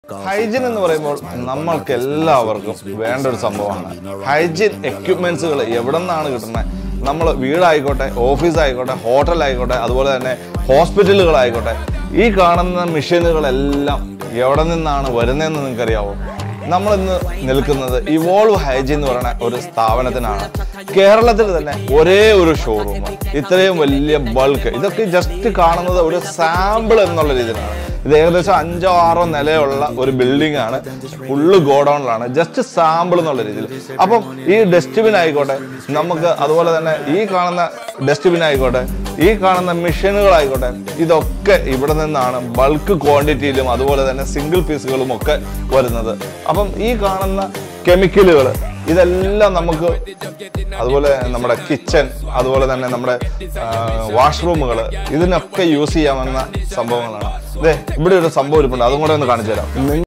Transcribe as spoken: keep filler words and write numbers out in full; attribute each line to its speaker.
Speaker 1: Hygiene എന്ന് പറയുമ്പോൾ നമ്മൾക്ക് എല്ലാവർക്കും വേണ്ട ഒരു സംഭവമാണ്. ഹൈജീൻ എക്യുപ്മെന്റ്സുകൾ എവിടെ നിന്നാണ് കിട്ടുന്നത്? നമ്മൾ വീടായിക്കോട്ടെ, ഓഫീസ് ആയിക്കോട്ടെ, ഹോട്ടൽ ആയിക്കോട്ടെ, അതുപോലെ തന്നെ ഹോസ്പിറ്റലുകളായിക്കോട്ടെ, ഈ കാണുന്ന മെഷീനുകളെല്ലാം എവിടെ നിന്നാണ് വരുന്നതെന്ന് നിങ്ങൾക്കറിയാവോ? നമ്മളിന്ന് നിൽക്കുന്നത് ഇവോൾവ് ഹൈജീൻ എന്ന് പറയുന്ന ഒരു സ്ഥാപനത്തിനാണ്. കേരളത്തിൽ തന്നെ ഒരേ ഒരു ഷോറൂം, ഇത്രയും വലിയ ബൾക്ക്. ഇതൊക്കെ ജസ്റ്റ് കാണുന്നത് ഒരു സാമ്പിൾ എന്നുള്ള രീതിയിലാണ്. ഇത് ഏകദേശം അഞ്ചോ ആറോ നിലയുള്ള ഒരു ബിൽഡിംഗ് ആണ്, ഫുള്ള് ഗോഡൗണിലാണ്, ജസ്റ്റ് സാമ്പിൾ എന്നുള്ള രീതിയിൽ. അപ്പം ഈ ഡസ്റ്റ്ബിൻ ആയിക്കോട്ടെ, നമുക്ക് അതുപോലെ തന്നെ ഈ കാണുന്ന ഡസ്റ്റ്ബിൻ ആയിക്കോട്ടെ, ഈ കാണുന്ന മെഷീനുകളായിക്കോട്ടെ, ഇതൊക്കെ ഇവിടെ നിന്നാണ് ബൾക്ക് ക്വാണ്ടിറ്റിയിലും അതുപോലെ തന്നെ സിംഗിൾ പീസുകളും ഒക്കെ വരുന്നത്. അപ്പം ഈ കാണുന്ന കെമിക്കലുകൾ ഇതെല്ലാം നമുക്ക് അതുപോലെ നമ്മുടെ കിച്ചൺ, അതുപോലെ തന്നെ നമ്മുടെ വാഷ്റൂമുകൾ, ഇതിനൊക്കെ യൂസ് ചെയ്യാവുന്ന സംഭവങ്ങളാണ്. അതെ, ഇവിടെ ഒരു സംഭവം ഇരിപ്പുണ്ട്, അതും കൂടെ ഒന്ന് കാണിച്ചു തരാം.